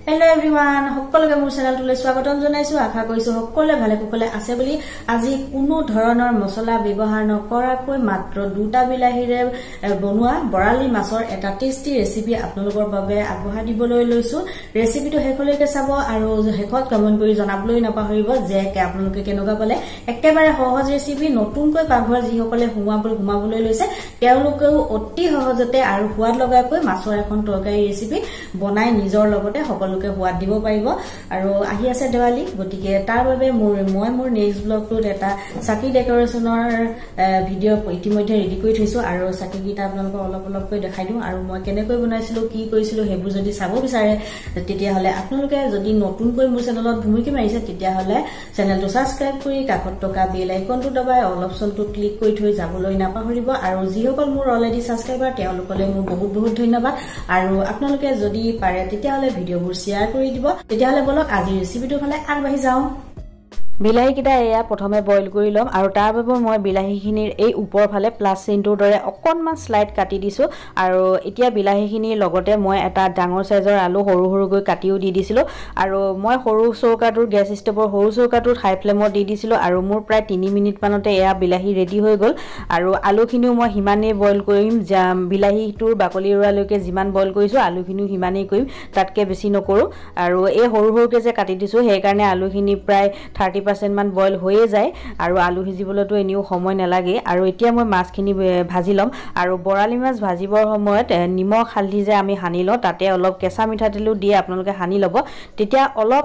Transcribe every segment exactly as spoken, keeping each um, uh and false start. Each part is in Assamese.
Hello everyone, সকলোকে মোৰ চেনেলটোলৈ স্বাগতম জনাইছো। আশা কৰিছো সকলোৱে ভালে কুশলে আছে বুলি। আজি কোনো ধৰণৰ মছলা ব্যৱহাৰ নকৰাকৈ মাত্ৰ দুটা বিলাহীৰে বনোৱা বৰালি মাছৰ এটা টেস্টি ৰেচিপি আপোনালোকৰ বাবে আগবঢ়াই দিবলৈ লৈছো। ৰেচিপিটো হেকলৈকে চাব আৰু হেকত কমেন্ট কৰি জনাবলৈ নাপাহৰিব যে আপোনালোকে কেনেকুৱা পালে। একেবাৰে সহজ ৰেচিপি, নতুনকৈ পাকঘৰ যিসকলে হুমাবলৈ হুমাবলৈ লৈছে তেওঁলোকেও অতি সহজতে আৰু সোৱাদ লগাকৈ মাছৰ এখন তৰকাৰী ৰেচিপি বনাই নিজৰ লগতে সকলোকে সোৱাদ দিব পাৰিব। আৰু আহি আছে দেৱালী, গতিকে তাৰ বাবে মোৰ মই মোৰ নেক্সট ব্লগটোত এটা চাকি ডেকোৰেশ্যনৰ ভিডিঅ' ইতিমধ্যে ৰেডি কৰি থৈছো আৰু চাকিকেইটা আপোনালোকক অলপ অলপকৈ দেখাই দিওঁ আৰু মই কেনেকৈ বনাইছিলো কি কৰিছিলো সেইবোৰ যদি চাব বিচাৰে তেতিয়াহ'লে আপোনালোকে যদি নতুনকৈ মোৰ চেনেলত ভূমিকা মাৰিছে তেতিয়াহ'লে চেনেলটো ছাবস্ক্ৰাইব কৰি কাষত থকা বেল আইকনটো দবাই অল অপশ্যনটো ক্লিক কৰি থৈ যাবলৈ নাপাহৰিব। আৰু যিসকল মোৰ অলৰেডি ছাবস্ক্ৰাইবাৰ তেওঁলোকলৈ মোৰ বহুত বহুত ধন্যবাদ। আৰু আপোনালোকে যদি পাৰে তেতিয়াহ'লে ভিডিঅ'বোৰ শ্বেয়াৰ কৰি দিব। তেতিয়াহ'লে বলক আজি ৰেচিপিটোৰ ফালে আগবাঢ়ি যাওঁ। বিলাহীকেইটা এয়া প্ৰথমে বইল কৰি ল'ম আৰু তাৰ বাবে মই বিলাহীখিনিৰ এই ওপৰৰ ফালে প্লাছ চিনটোৰ দৰে অকণমান স্লাইড কাটি দিছোঁ। আৰু এতিয়া বিলাহীখিনিৰ লগতে মই এটা ডাঙৰ চাইজৰ আলু সৰু সৰুকৈ কাটিও দি দিছিলোঁ। আৰু মই সৰু চৌকাটোৰ গেছ ষ্ট'ভৰ সৰু চৌকাটোত হাই ফ্লেমত দি দিছিলোঁ আৰু মোৰ প্ৰায় তিনি মিনিটমানতে এয়া বিলাহী ৰেডি হৈ গ'ল। আৰু আলুখিনিও মই সিমানেই বইল কৰিম, বিলাহীটোৰ বাকলি এৰুৱালৈকে যিমান বইল কৰিছোঁ আলুখিনিও সিমানেই কৰিম, তাতকৈ বেছি নকৰোঁ। আৰু এই সৰু সৰুকৈ যে কাটি দিছোঁ সেইকাৰণে আলুখিনি প্ৰায় থাৰ্টি পাৰ্চেণ্ট মান বইল হৈয়ে যায় আৰু আলু সিজিবলৈতো এনেও সময় নালাগে। আৰু এতিয়া মই মাছখিনি ভাজি ল'ম আৰু বৰালি মাছ ভাজিবৰ সময়ত নিমখ হালধি যে আমি সানি লওঁ তাতে অলপ কেঁচা মিঠাতেলো দিয়ে আপোনালোকে সানি ল'ব। তেতিয়া অলপ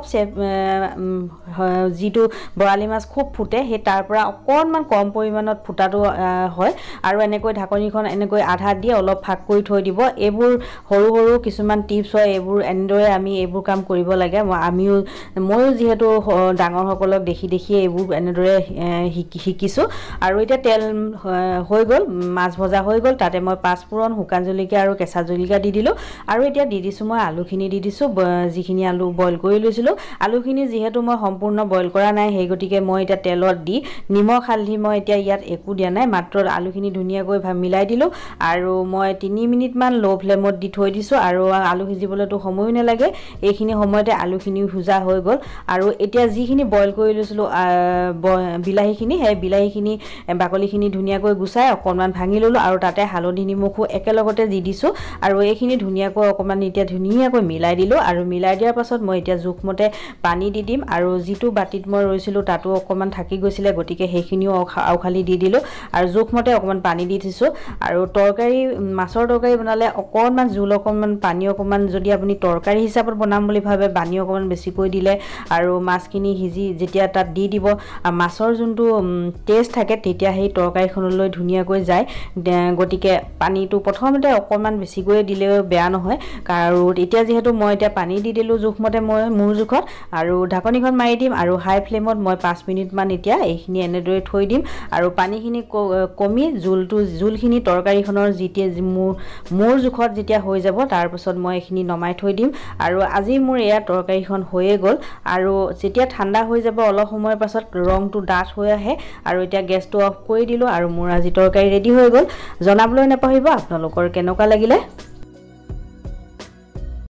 যিটো বৰালি মাছ খুব ফুটে সেই তাৰ পৰা অকণমান কম পৰিমাণত ফুটাটো হয়। আৰু এনেকৈ ঢাকনিখন এনেকৈ আধা দি অলপ ফাঁক কৰি থৈ দিব। এইবোৰ সৰু সৰু কিছুমান টিপছ হয়, এইবোৰ এনেদৰে আমি এইবোৰ কাম কৰিব লাগে। আমিও ময়ো যিহেতু ডাঙৰসকলক দেখি দেখি এইবোৰ এনেদৰে শিকি শিকিছোঁ। আৰু এতিয়া তেল হৈ গ'ল, মাছ ভজা হৈ গ'ল, তাতে মই পাঁচফোৰণ, শুকান জলকীয়া আৰু কেঁচা জলকীয়া দি দিলোঁ। আৰু এতিয়া দি দিছোঁ মই আলুখিনি দি দিছোঁ, যিখিনি আলু বইল কৰি লৈছিলোঁ। আলুখিনি যিহেতু মই সম্পূৰ্ণ বইল কৰা নাই সেই গতিকে মই এতিয়া তেলত দি নিমখ হালধি মই এতিয়া ইয়াত একো দিয়া নাই, মাত্ৰ আলুখিনি ধুনীয়াকৈ মিলাই দিলোঁ। আৰু মই তিনি মিনিটমান ল' ফ্লেমত দি থৈ দিছোঁ আৰু আলু সিজিবলৈতো সময়ো নালাগে, এইখিনি সময়তে আলুখিনিও সিজা হৈ গ'ল। আৰু এতিয়া যিখিনি বইল কৰি লৈছিলোঁ বিলাহীখিনি, সেই বিলাহীখিনি বাকলিখিনি ধুনীয়াকৈ গুচাই অকণমান ভাঙি ল'লোঁ আৰু তাতে হালধি নিমখো একেলগতে দি দিছোঁ। আৰু এইখিনি ধুনীয়াকৈ অকণমান এতিয়া ধুনীয়াকৈ মিলাই দিলোঁ। আৰু মিলাই দিয়াৰ পাছত মই এতিয়া জোখমতে পানী দি দিম। আৰু যিটো বাতিত মই ৰৈছিলোঁ তাতো অকণমান থাকি গৈছিলে গতিকে সেইখিনিও আওখালি দি দিলোঁ আৰু জোখমতে অকণমান পানী দি দিছোঁ। আৰু তৰকাৰী মাছৰ তৰকাৰী বনালে অকণমান জোল অকণমান পানী অকণমান যদি আপুনি তৰকাৰী হিচাপত বনাম বুলি ভাবে পানী অকণমান বেছিকৈ দিলে আৰু মাছখিনি সিজি যেতিয়া তাত দি দিব আৰু মাছৰ যোনটো টেষ্ট থাকে তেতিয়া সেই তৰকাৰীখনলৈ ধুনীয়াকৈ যায়। গতিকে পানীটো প্ৰথমতে অকণমান বেছিকৈ দিলেও বেয়া নহয়। আৰু এতিয়া যিহেতু মই এতিয়া পানী দি দিলোঁ জোখমতে মই মোৰ জোখত আৰু ঢাকনিখন মাৰি দিম আৰু হাই ফ্লেমত মই পাঁচ মিনিটমান এতিয়া এইখিনি এনেদৰে থৈ দিম। আৰু পানীখিনি কমি জোলটো জোলখিনি তৰকাৰীখনৰ যেতিয়া মোৰ মোৰ জোখত যেতিয়া হৈ যাব তাৰপাছত মই এইখিনি নমাই থৈ দিম। আৰু আজি মোৰ এয়া তৰকাৰীখন হৈয়ে গ'ল। আৰু যেতিয়া ঠাণ্ডা হৈ যাব অলপ সময়ৰ পাছত ৰংটো ডাঠ হৈ আহে আৰু এতিয়া গেছটো অফ কৰি দিলোঁ আৰু মোৰ আজি তৰকাৰী ৰেডি হৈ গ'ল। জনাবলৈ নাপাহৰিব আপোনালোকৰ কেনেকুৱা লাগিলে।